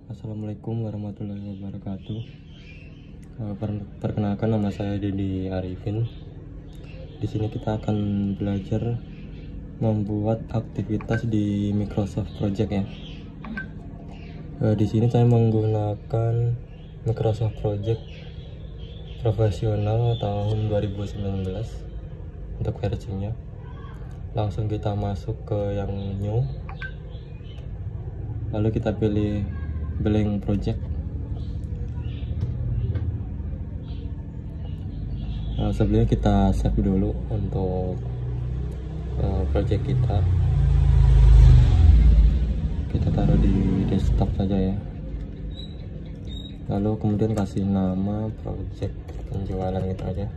Assalamualaikum warahmatullahi wabarakatuh. Perkenalkan, nama saya Dedi Arifin. Di sini kita akan belajar membuat aktivitas di Microsoft Project ya. Di sini saya menggunakan Microsoft Project profesional tahun 2019 untuk versinya. Langsung kita masuk ke yang new. Lalu kita pilih blank project. Sebelumnya kita save dulu untuk project kita. Kita taruh di desktop saja ya. Lalu kemudian kasih nama project penjualan gitu aja.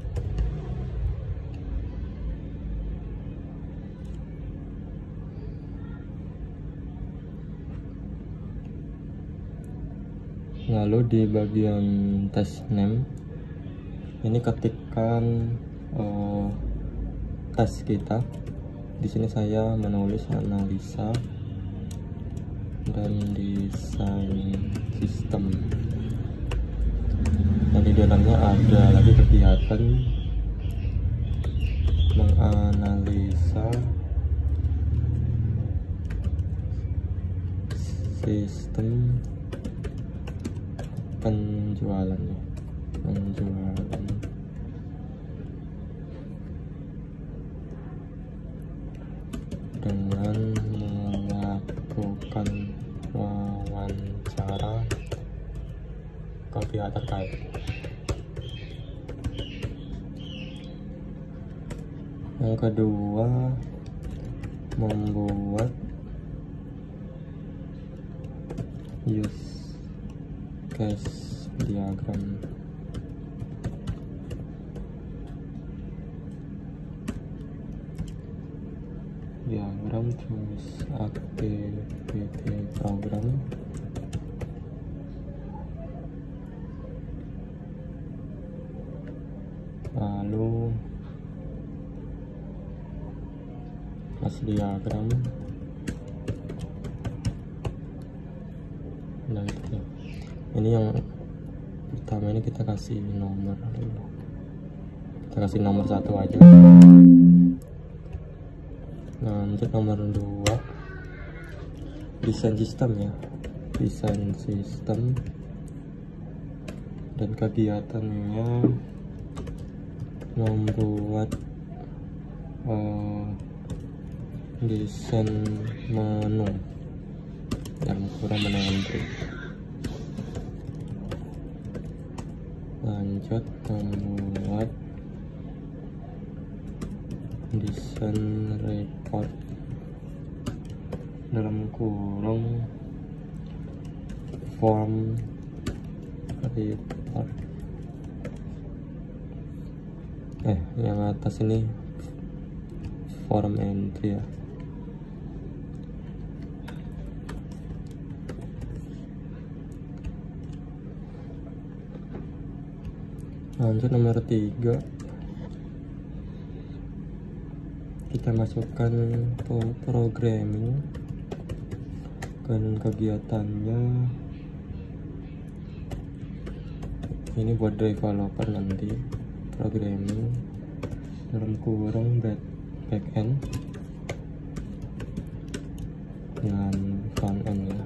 Lalu di bagian test name ini ketikkan tes kita. Di sini saya menulis analisa dan desain sistem. Dan di dalamnya ada lagi kegiatan menganalisa sistem penjualan dengan melakukan wawancara ke pihak terkait. Yang kedua, membuat use case diagram. Terus activity program. Lalu class diagram. Nah, gitu. Ini yang pertama, ini kita kasih nomor dulu. Kita kasih nomor 1 aja. Lanjut nomor 2, desain sistem ya. Desain sistem dan kegiatannya membuat desain menu dalam kurang menu entry. Lanjut membuat desain report dalam kurung form report. Yang atas ini form entry ya. Lanjut nomor 3, kita masukkan programming dan kegiatannya ini buat developer nanti. Programming dalam kurung backend dengan frontend ya.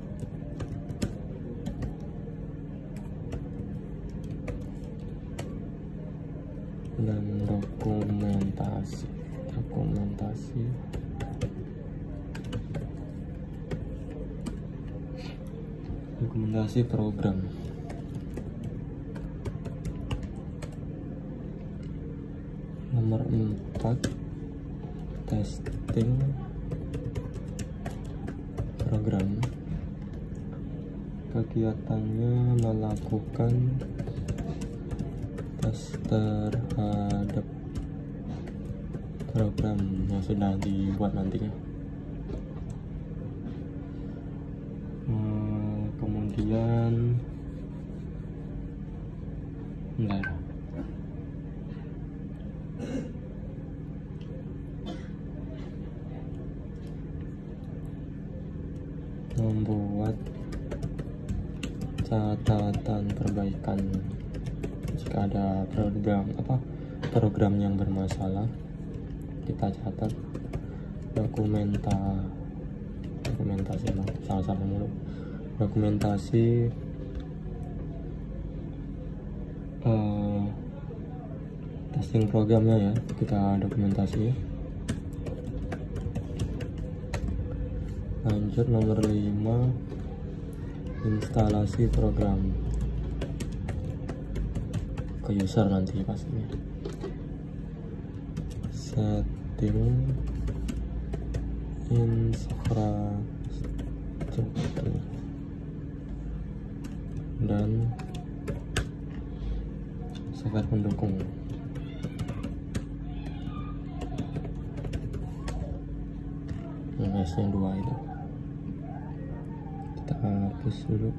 Dan dokumentasi program. Nomor 4, testing program. Kegiatannya melakukan tes terhadap program yang sudah dibuat nantinya. Kemudian membuat catatan perbaikan jika ada program yang bermasalah, kita catat. Dokumentasi salah mulu. Dokumentasi testing programnya ya, kita dokumentasi. Lanjut nomor 5, instalasi program ke user nanti pastinya. Setting infrastruktur dan software pendukung. Yang S-nya 2 itu kita hapus dulu.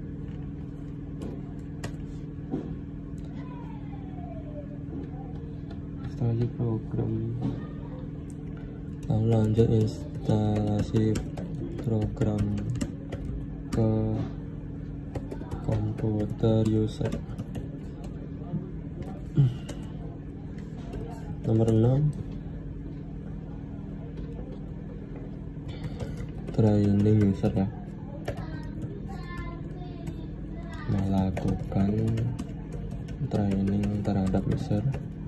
Instalasi program, lalu lanjut instalasi program ke komputer user. Nomor 6, training user ya, melakukan training terhadap user.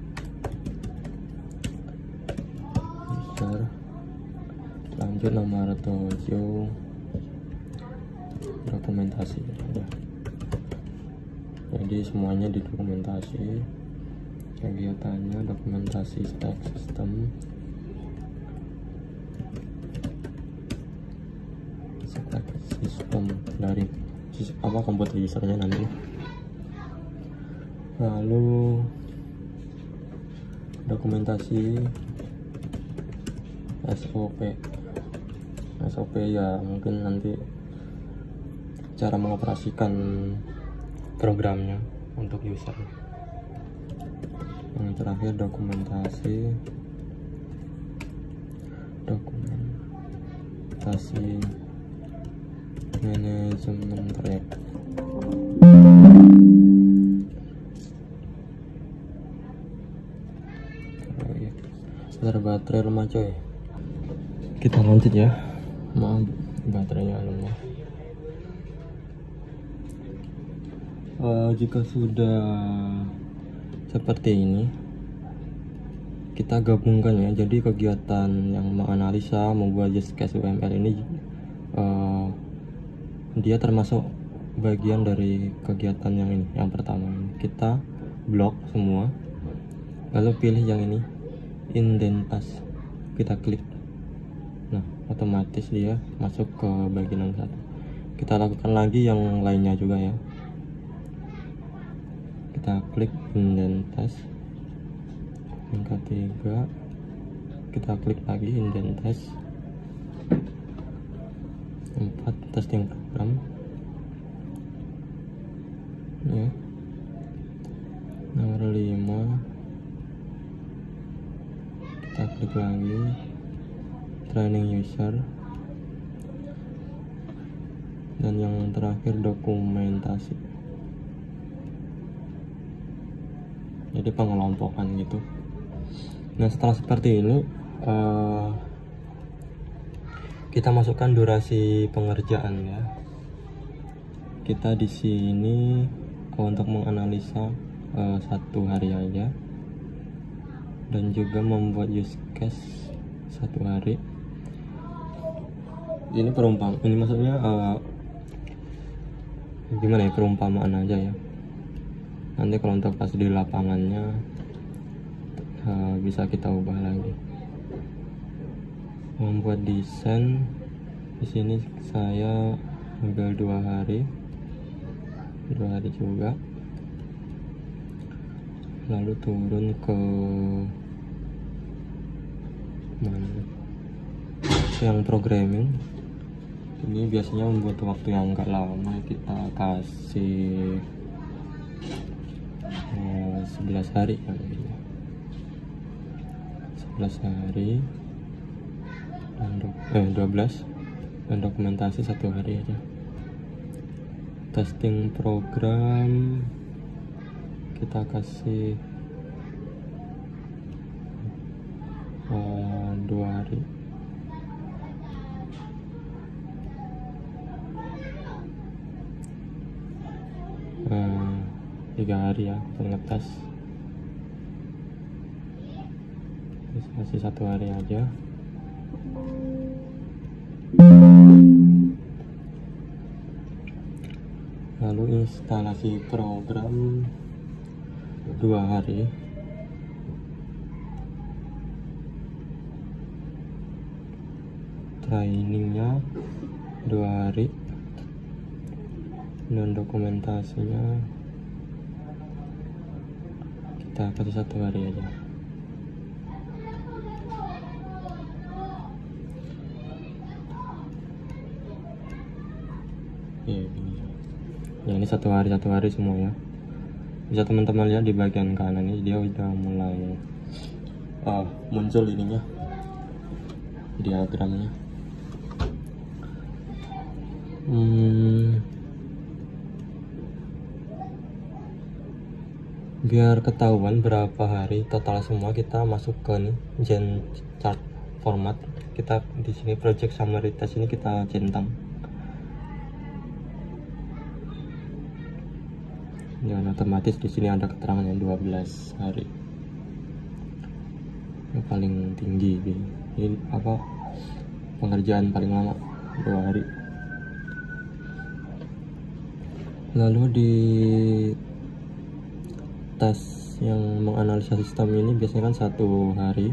Lanjut nomor 7, dokumentasi ya. Jadi semuanya didokumentasi, kegiatannya, dokumentasi spek sistem, dari komputer usernya nanti. Lalu dokumentasi SOP ya, mungkin nanti cara mengoperasikan programnya untuk user. Yang terakhir dokumentasi manajemen proyek. Baterai lemah coy, kita lanjut ya. Maaf baterainya lemah. Jika sudah seperti ini, kita gabungkan ya. Jadi kegiatan yang menganalisa, membuat use case UML ini dia termasuk bagian dari kegiatan yang ini. Yang pertama kita blok semua, lalu pilih yang ini, indentas, kita klik. Nah, otomatis dia masuk ke bagian yang satu. Kita lakukan lagi yang lainnya juga ya. Kita klik indentas. Yang ketiga, kita klik lagi indentas. 4, testing program ya. Nomor 5, kita klik lagi training user, dan yang terakhir dokumentasi. Jadi pengelompokan gitu. Nah, setelah seperti ini kita masukkan durasi pengerjaan ya. Kita di sini untuk menganalisa 1 hari aja, dan juga membuat use case 1 hari. Ini ini maksudnya gimana ya, perumpamaan aja ya. Nanti kalau untuk pas di lapangannya bisa kita ubah lagi. Membuat desain, di sini saya ambil 2 hari juga. Lalu turun ke mana, yang programming. Ini biasanya membuat waktu yang agak lama, kita kasih 11 hari kali ini. 11 hari dan 12, dan dokumentasi 1 hari aja. testing program kita kasih 2 hari. Tiga hari ya untuk ngetes. Kasih 1 hari aja. Lalu instalasi program 2 hari. Trainingnya 2 hari. Dan dokumentasinya kita kasih 1 hari aja. Ya, ini 1 hari semua ya. Bisa teman-teman lihat di bagian kanan ini dia udah mulai muncul ininya, diagramnya. Biar ketahuan berapa hari total semua, kita masuk ke nih gen chart format. Kita di sini project summary test ini kita centang. Dan otomatis di sini ada keterangannya 12 hari. Yang paling tinggi ini apa, pengerjaan paling lama 2 hari. Lalu di tes yang menganalisa sistem ini biasanya kan 1 hari,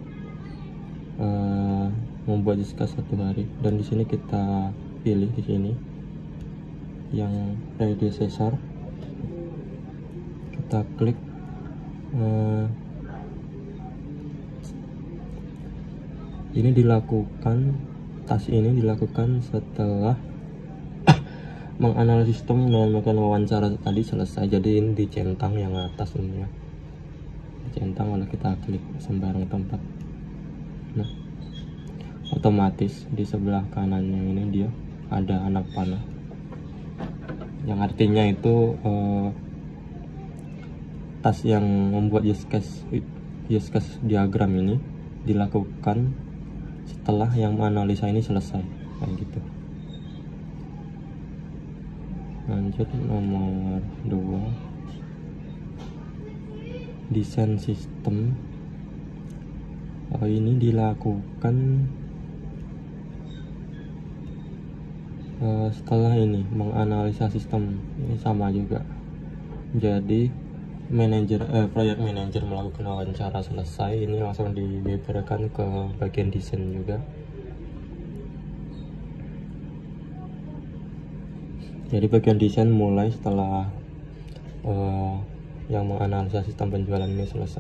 membuat diskus 1 hari. Dan di sini kita pilih di sini yang predecessor, kita klik. Ini dilakukan, tas ini dilakukan setelah menganalisis sistem dan melakukan wawancara tadi selesai. Jadi ini dicentang yang atas ini ya, dicentang, lalu kita klik sembarang tempat. Nah, otomatis di sebelah kanannya ini dia ada anak panah, yang artinya itu tas yang membuat use case diagram ini dilakukan setelah yang menganalisa ini selesai, kayak gitu. Lanjut nomor 2, desain sistem. Ini dilakukan setelah ini menganalisa sistem. Ini sama juga. Jadi project manager melakukan wawancara selesai, ini langsung dibeberkan ke bagian desain juga. Jadi bagian desain mulai setelah yang menganalisa sistem penjualan ini selesai.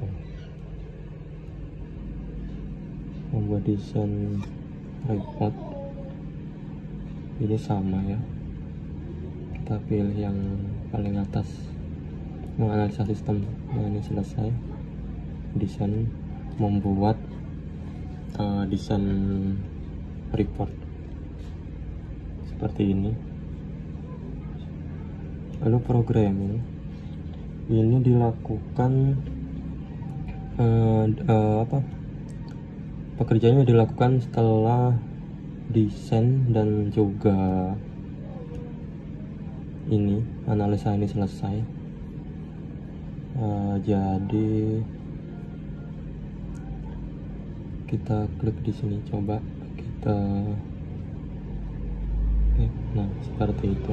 Membuat desain report ini sama ya, kita pilih yang paling atas, menganalisa sistem. Nah, ini selesai. Desain membuat desain report seperti ini. Lalu programming ini dilakukan pekerjaannya dilakukan setelah desain dan juga ini analisa ini selesai. Jadi kita klik di sini, coba kita nah seperti itu.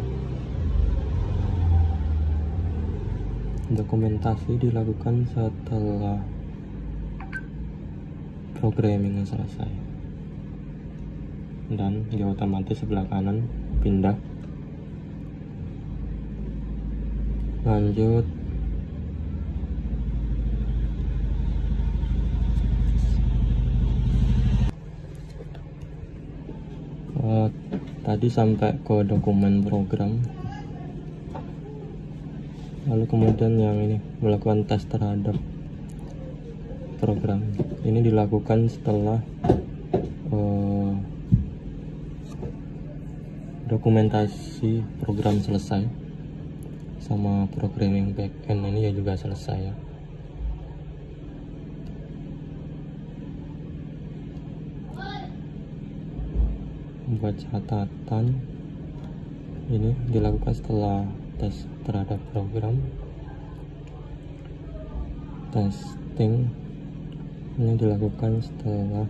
Dokumentasi dilakukan setelah programming selesai, dan dia otomatis sebelah kanan pindah. Lanjut tadi sampai ke dokumen program. Lalu kemudian yang ini melakukan tes terhadap program. Ini dilakukan setelah dokumentasi program selesai, sama programming backend ini ya juga selesai ya. Buat catatan ini dilakukan setelah tes terhadap program. Testing ini dilakukan setelah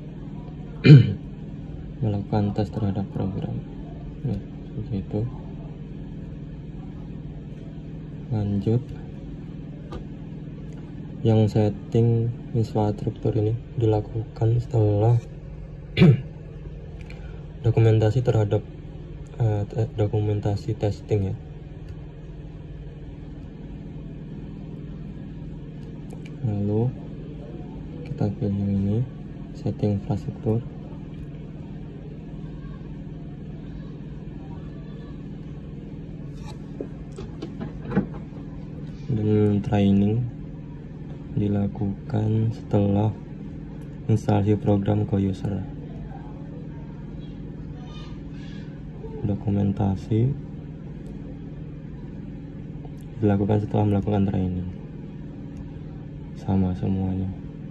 melakukan tes terhadap program. Nah, seperti itu. Lanjut, yang setting infrastruktur ini dilakukan setelah dokumentasi terhadap dokumentasi testing ya. Lalu kita pilih yang ini, setting infrastruktur. Dan training dilakukan setelah instalasi program ke user. Dokumentasi dilakukan setelah melakukan training. Sama semuanya.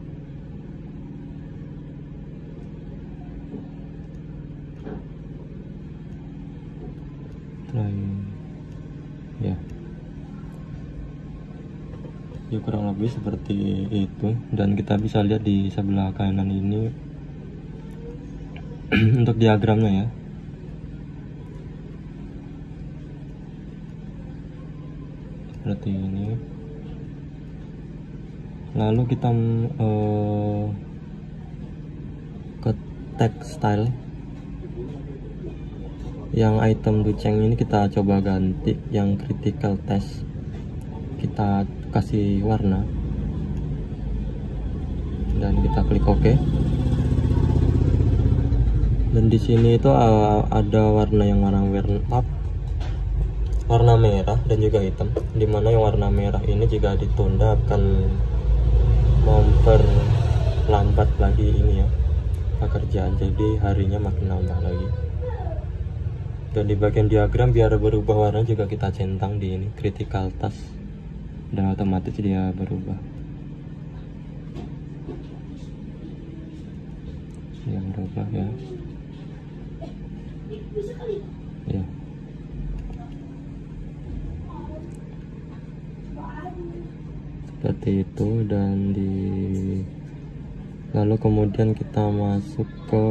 Training ya. Ya kurang lebih seperti itu, dan kita bisa lihat di sebelah kanan ini untuk diagramnya ya. Seperti ini. Lalu kita ke textile. Yang item Duceng ini kita coba ganti yang critical test. Kita kasih warna dan kita klik OK. Dan di sini itu ada warna yang warna merah dan juga hitam, dimana yang warna merah ini jika ditunda akan memperlambat lagi ini ya pekerjaan, jadi harinya makin nambah lagi. Dan di bagian diagram biar berubah warna juga kita centang di ini critical task, dan otomatis dia berubah. Yang berubah ya. Ya. Seperti itu, dan lalu kemudian kita masuk ke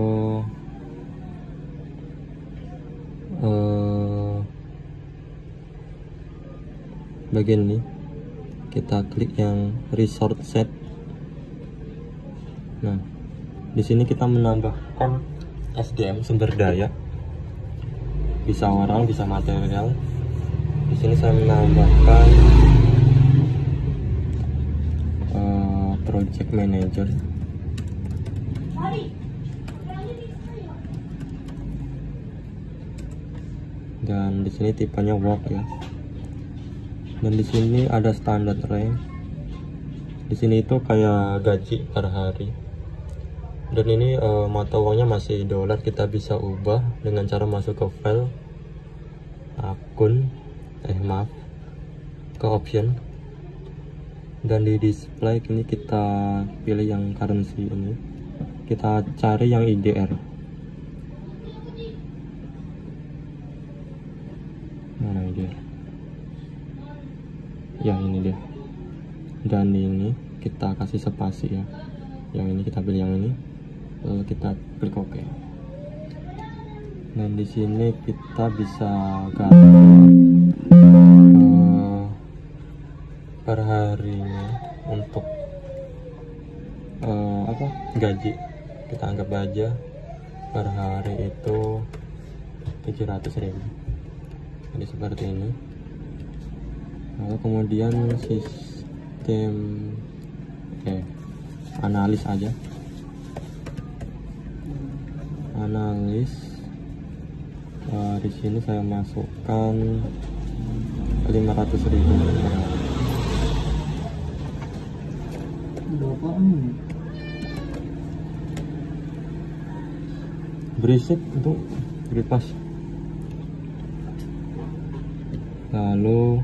bagian ini. Kita klik yang resource set. Nah, di sini kita menambahkan SDM, sumber daya, bisa orang, bisa material. Di sini saya menambahkan project manager. Dan di sini tipenya work ya. Dan di sini ada standard rank. Di sini itu kayak gaji per hari. Dan ini mata uangnya masih dolar. Kita bisa ubah dengan cara masuk ke file, akun, ke option. Dan di display ini kita pilih yang currency ini. Kita cari yang IDR. Mana IDR? Ya ini dia. Dan ini kita kasih spasi ya. Yang ini kita pilih yang ini. Lalu kita klik OK. Dan di sini kita bisa ganti per harinya untuk gaji. Kita anggap aja per hari itu 700.000. Jadi seperti ini. Lalu kemudian sistem analis aja. Analis. Di sini saya masukkan 500.000. Berisik itu beri pas. lalu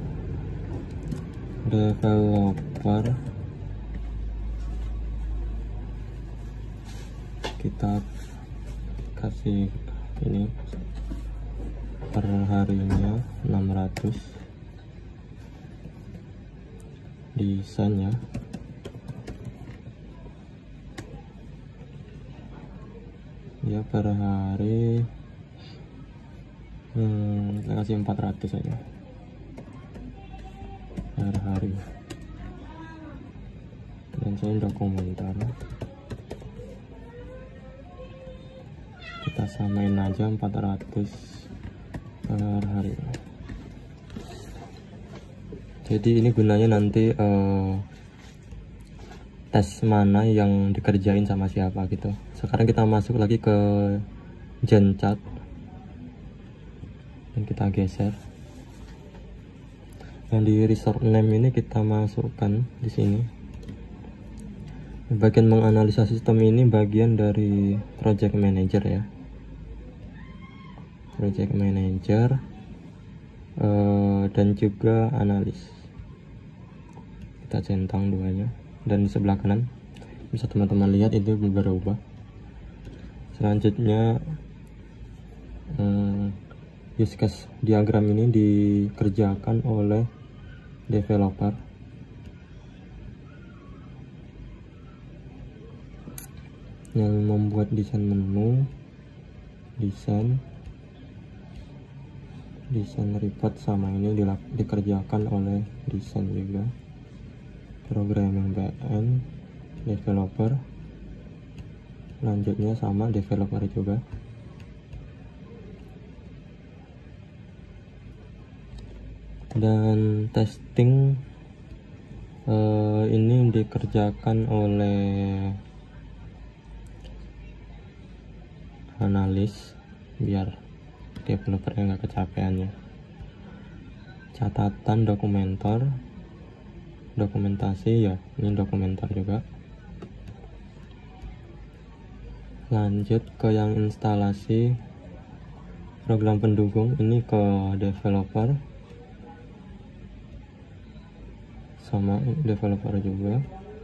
developer kita kasih ini per harinya 600, desainnya ya per hari kita kasih 400 aja per hari, dan saya dokumenter kita samain aja 400 per hari. Jadi ini gunanya nanti tes mana yang dikerjain sama siapa gitu. Sekarang kita masuk lagi ke Gantt chart dan kita geser. Yang di resource name ini kita masukkan di sini. Bagian menganalisa sistem ini bagian dari project manager ya. Project manager dan juga analis. Kita centang duanya, dan di sebelah kanan bisa teman-teman lihat itu berubah. Selanjutnya use case diagram ini dikerjakan oleh developer. Yang membuat desain menu, desain report sama ini dikerjakan oleh desain juga. Programming backend developer, lanjutnya sama developer juga. Dan testing ini dikerjakan oleh analis biar developernya nggak kecapean ya. Catatan dokumentasi ya, ini dokumenter juga. Lanjut ke yang instalasi program pendukung, ini ke developer sama developer juga.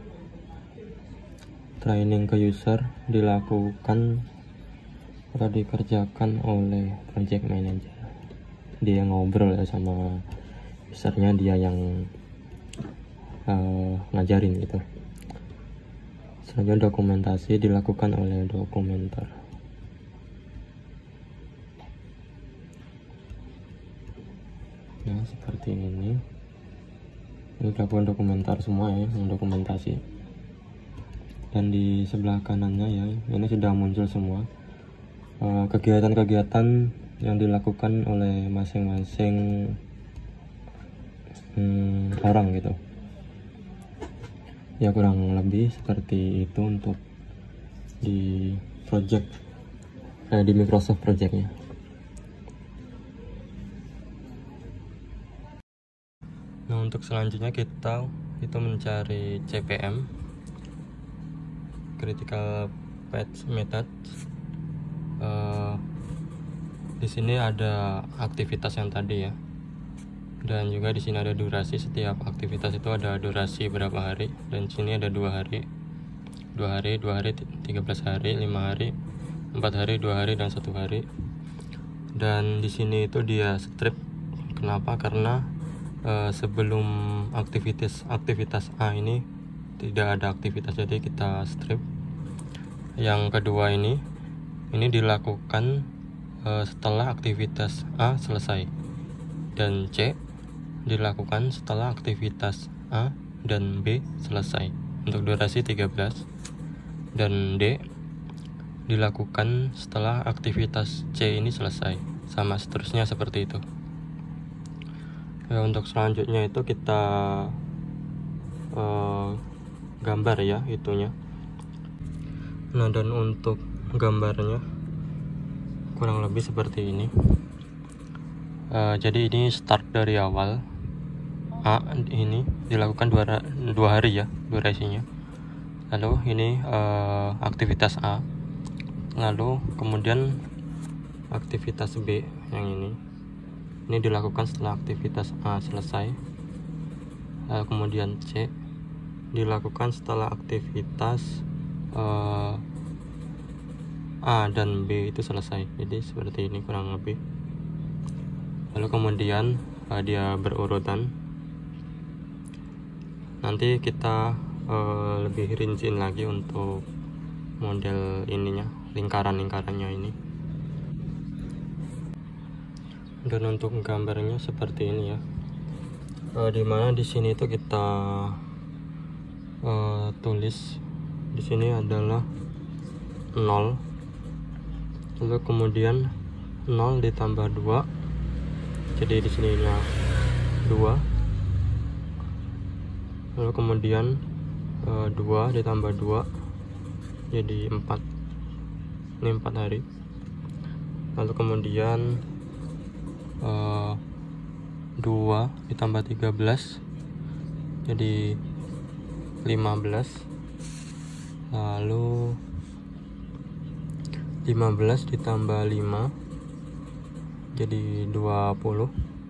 Training ke user dilakukan atau dikerjakan oleh project manager. Dia ngobrol ya sama usernya, dia yang ngajarin gitu. Selanjutnya dokumentasi dilakukan oleh dokumenter. Nah seperti ini dilakukan dokumenter semua ya, yang dokumentasi. Dan di sebelah kanannya ya, ini sudah muncul semua kegiatan-kegiatan yang dilakukan oleh masing-masing orang gitu ya, kurang lebih seperti itu untuk di project di Microsoft projectnya. Nah untuk selanjutnya kita itu mencari CPM, critical path method. Di sini ada aktivitas yang tadi ya, dan juga di sini ada durasi. Setiap aktivitas itu ada durasi berapa hari, dan sini ada 2 hari, 13 hari, 5 hari, 4 hari, 2 hari, dan 1 hari. Dan di sini itu dia strip. Kenapa? Karena sebelum aktivitas A ini tidak ada aktivitas, jadi kita strip. Yang kedua ini dilakukan setelah aktivitas A selesai, dan C dilakukan setelah aktivitas A dan B selesai untuk durasi 13, dan D dilakukan setelah aktivitas C ini selesai, sama seterusnya seperti itu ya. Untuk selanjutnya itu kita gambar ya itunya. Nah dan untuk gambarnya kurang lebih seperti ini. Jadi ini start dari awal. A ini dilakukan 2 hari ya durasinya. Lalu ini aktivitas A, lalu kemudian aktivitas B yang ini, ini dilakukan setelah aktivitas A selesai. Kemudian C dilakukan setelah aktivitas A dan B itu selesai. Jadi seperti ini kurang lebih. Lalu kemudian dia berurutan. Nanti kita lebih rinciin lagi untuk model ininya, lingkaran-lingkarannya ini. Dan untuk gambarnya seperti ini ya. Dimana di sini itu kita tulis di sini adalah 0, lalu kemudian 0 ditambah 2, jadi di sininya 2, lalu kemudian 2 ditambah 2 jadi 4, ini 4 hari. Lalu kemudian 2 ditambah 13 jadi 15, lalu 15 ditambah 5 jadi 20,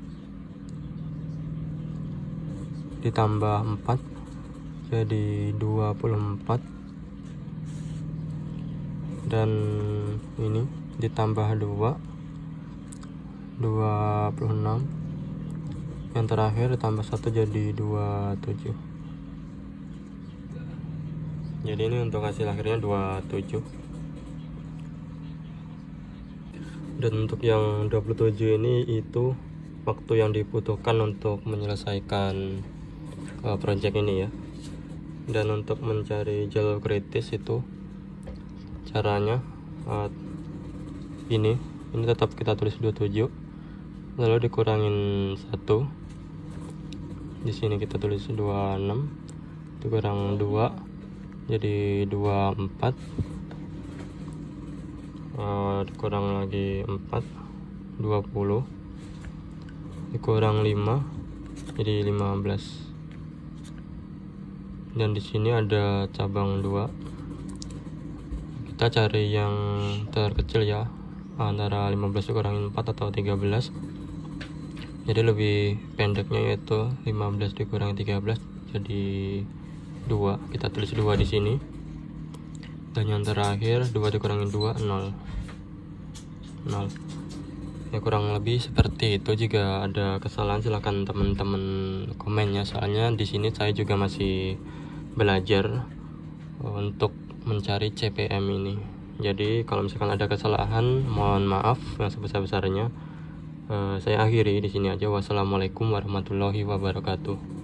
ditambah 4 jadi 24, dan ini ditambah 2 26, yang terakhir ditambah 1 jadi 27. Jadi ini untuk hasil akhirnya 27. Dan untuk yang 27 ini itu waktu yang dibutuhkan untuk menyelesaikan project ini ya. Dan untuk mencari jalur kritis itu caranya ini tetap kita tulis 27, lalu dikurangin 1. Di sini kita tulis 26, dikurang 2 jadi 24, dikurang lagi 4 20, dikurang 5 jadi 15. Dan di sini ada cabang 2, kita cari yang terkecil ya, antara 15 dikurangin 4 atau 13. Jadi lebih pendeknya yaitu 15 dikurangi 13 jadi 2, kita tulis 2 di sini. Dan yang terakhir 2 dikurangin 2 0. Ya kurang lebih seperti itu. Jika ada kesalahan silahkan teman-teman komen ya, soalnya di sini saya juga masih belajar untuk mencari CPM ini. Jadi kalau misalkan ada kesalahan mohon maaf yang sebesar-besarnya. Saya akhiri di sini aja. Wassalamualaikum warahmatullahi wabarakatuh.